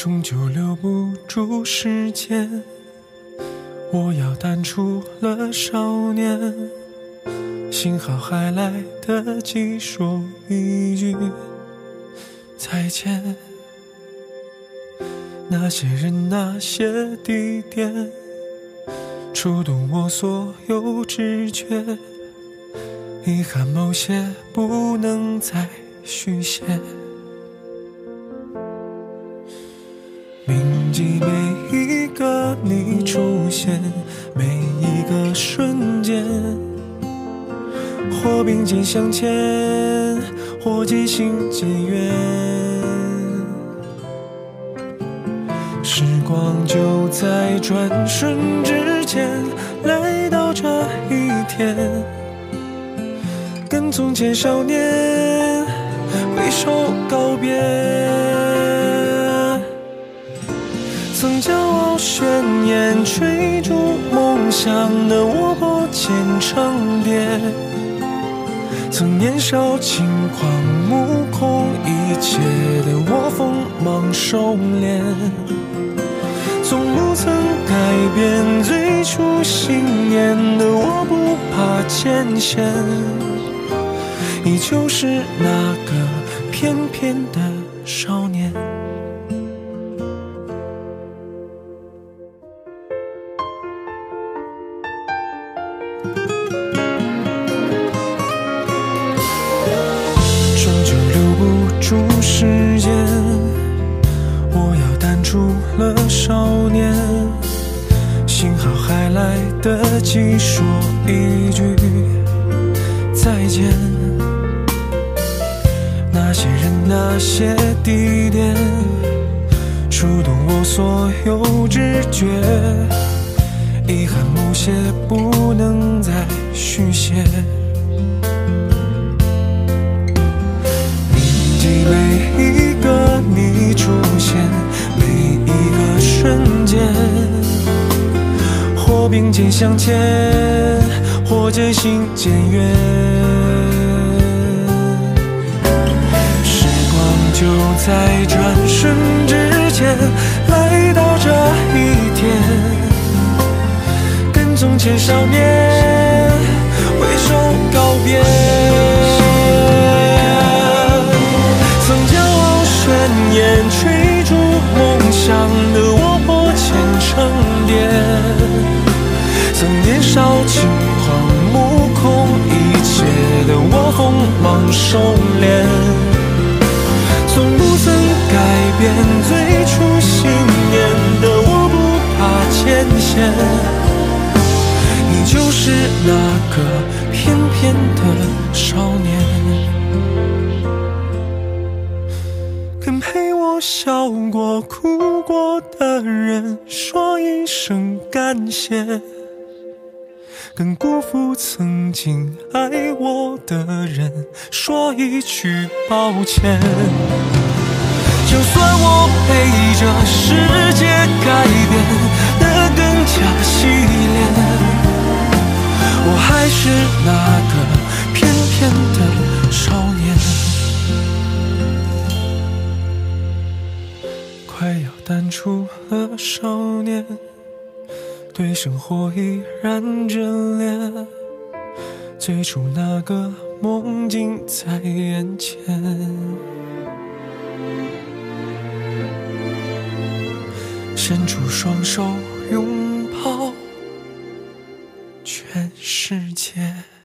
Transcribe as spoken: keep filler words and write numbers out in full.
终究留不住时间。我要淡出了少年，幸好还来得及说一句再见。那些人那些地点，触动我所有知觉，遗憾某些不能再续写。铭记每一个你出现，每一个瞬间，或并肩向前，或渐行渐远。时光就在转瞬之间来到这一天，跟从前少年挥手告别。曾骄傲宣言追逐梦想的我拨千层叠，曾年少轻狂目空一切的我锋芒收敛，从不曾改变最初信念的我不怕艰险，依旧是那个翩翩的少年。住时间，我要淡出了少年，幸好还来得及说一句再见。那些人那些地点，触动我所有知觉，遗憾某些不能再续写。每一个你出现，每一个瞬间，或并肩向前，或渐行渐远。时光就在转瞬之间来到这一天，跟从前少年挥手告别。宣言追逐梦想的我拨千层叠，曾年少轻狂目空一切的我锋芒收敛，从不曾改变最初信念的我不怕艰险，依旧是那个翩翩的少年。跟陪我笑过哭过的人说一声感谢，跟辜负曾经爱我的人说一句抱歉。就算我陪着世界改变得更加洗练，我还是那个翩翩的少年。快要淡出了少年，对生活依然眷恋，最初那个梦境在眼前，伸出双手拥抱全世界。